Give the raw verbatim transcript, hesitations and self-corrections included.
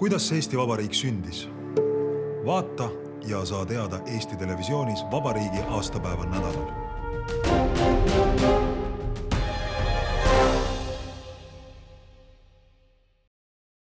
Kuidas Eesti Vabariik sündis? Vaata ja saa teada Eesti Televisioonis Vabariigi aastapäeva nädalal.